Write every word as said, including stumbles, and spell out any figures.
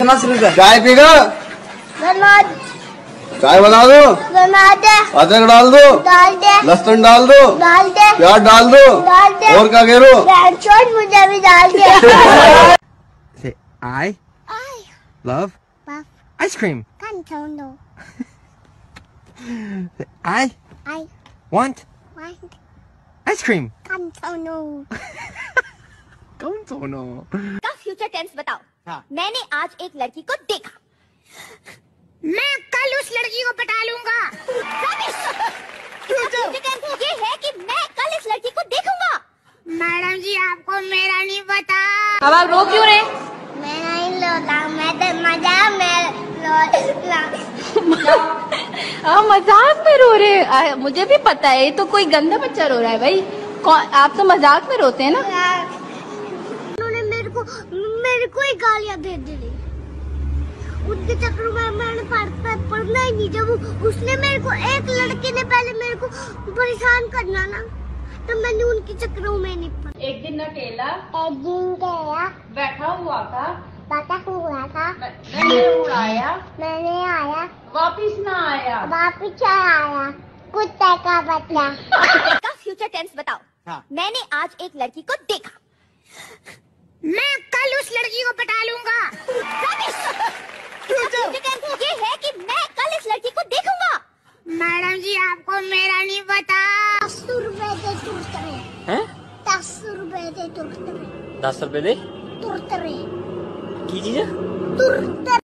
चाय पीगा? चाय बना दो, अदरक डाल दो, लहसुन डाल दो, प्याज डाल दो, और क्या कह रो? मुझे भी डाल दे। Say I love ice cream. Say I want ice cream. कौन सोनो? का फ्यूचर टेंस बताओ। हाँ। मैंने आज एक लड़की को देखा। मैं कल उस लड़की को पटा लूंगा। फ्यूचर टेंस ये है कि मैं कल इस लड़की को देखूंगा। मैडम जी आपको मेरा नहीं पता। अब आप रो क्यों रहे? मैं नहीं रोता, मैं तो मजाक में रोता। आप मजाक में रो रहे हैं? मुझे भी पता है, ये तो कोई गंदा बच्चा रो रहा है भाई। आप तो मजाक में रोते हैं ना। उन्होंने मेरे को मेरे को ही गालियां दे दी। उनके चक्कर में मैंने पढ़ता पढ़ना ही नहीं। जब उसने मेरे को एक लड़के ने पहले मेरे को परेशान करना ना, तो मैंने उनके चक्करों में नहीं पढ़ा। एक दिन अकेला एक दिन गया बैठा हुआ था, बैठा हुआ था, मैंने उड़ाया, मैंने आया, वापिस ना आया, वापिस आया, कुत्ते का बच्चा। का फ्यूचर टेंस बताओ। हाँ। मैंने आज एक लड़की को देखा। मैं कल उस लड़की को पटा लूंगा। फ्यूचर टेंस ये है कि मैं कल इस लड़की को देखूंगा। मैडम जी आपको मेरा नहीं पता। दस रुपए दे तुरतरे। हैं? दस रुपए दे तुरतरे। दस रुपए दे? तुरतरे। की चीज है? तुरतरे।